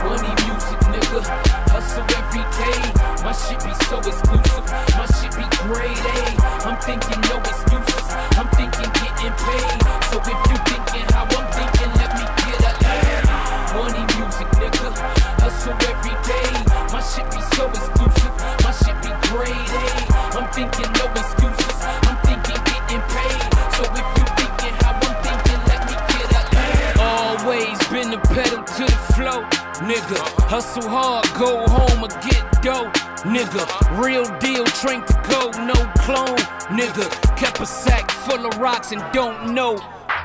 Money music, nigga, hustle every day. My shit be so exclusive, my shit be grade A. I'm thinking no excuses, I'm thinking getting paid. So if you thinking how I'm thinking, let me get a A. Money music, nigga, hustle every day. My shit be so exclusive, my shit be grade A. I'm thinking no excuses, I'm thinking getting paid. So if you thinking how I'm thinking, let me get a A. Always been the pedal to the flow, nigga. Hustle hard, go home or get dough, nigga. Real deal, train to go, no clone, nigga. Kept a sack full of rocks and don't know.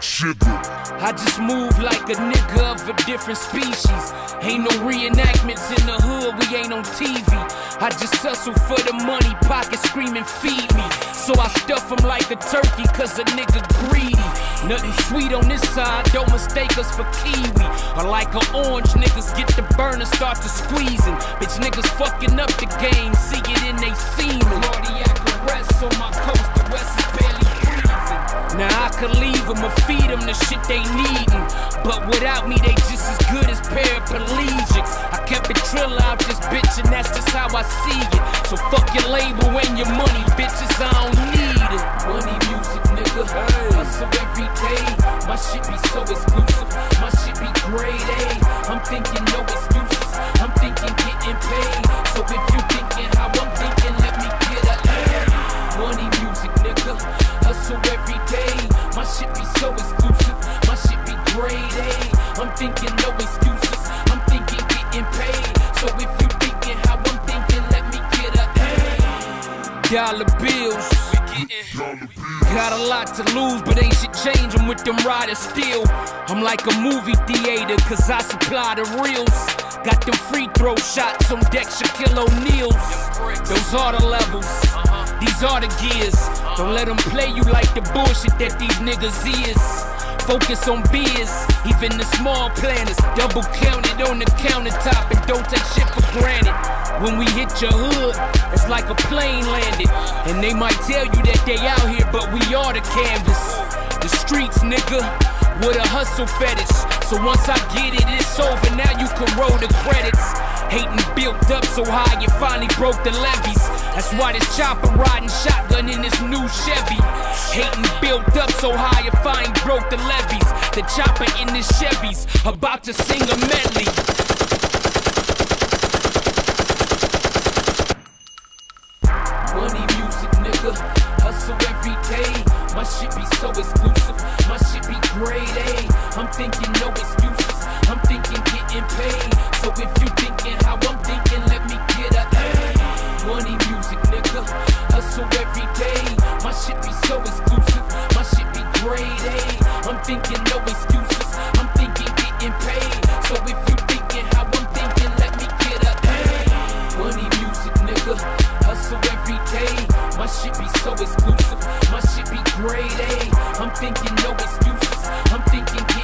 I just move like a nigga of a different species. Ain't no reenactments in the hood, we ain't on TV. I just hustle for the money, pocket screaming feed me. So I stuff them like a turkey, cause a nigga greedy. Nothing sweet on this side, don't mistake us for kiwi. Or like an orange, niggas get the burner, start to squeezing. Bitch, niggas fucking up the game, see it in they semen. Cardiac arrest on my coast, the west is barely breathing. Now I could leave them or feed them the shit they needin', but without me they just as good as paraplegics. I kept it trill out this bitch and that's just how I see it. So fuck your label and your money, bitches, I don't need it. Money music, nigga, hustle every day. My shit be so exclusive, my shit be grade A. I'm thinking no excuses, I'm thinking getting paid. So if you thinking how I'm thinking, let me get a A. Money music, nigga, hustle every day. My shit be so exclusive, my shit be grade A. I'm thinking no excuses, I'm thinking getting paid. So if you thinking how I'm thinking, let me get a A. Dollar bills, got a lot to lose, but ain't shit changing with them riders still. I'm like a movie theater, cause I supply the reels. Got them free throw shots on deck, Shaquille O'Neal's. Those are the levels, these are the gears. Don't let them play you like the bullshit that these niggas is. Focus on beers, even the small planners. Double counted on the countertop and don't take shit for granted. When we hit your hood, it's like a plane landed. And they might tell you that they out here, but we are the canvas. The streets, nigga, with a hustle fetish. So once I get it, it's over, now you can roll the credits. Hating built up so high, you finally broke the levees. That's why this chopper riding shotgun in this new Chevy. Hating built up so high, you finally broke the levees. The chopper in this Chevy's about to sing a medley. Money music, nigga, hustle every day. My shit be so exclusive, my shit be grade A. I'm thinking no excuses, I'm thinking getting paid. So if you thinking how I'm thinking, let me get a A. Money music, nigga, hustle every day. My shit be so exclusive, my shit be grade A. I'm thinking no excuses, I'm thinking getting paid. So if you thinking how I'm thinking, let me get a A. Money music, nigga, hustle every day. My shit be so exclusive, my shit be grade A. I'm thinking no excuses, I'm thinking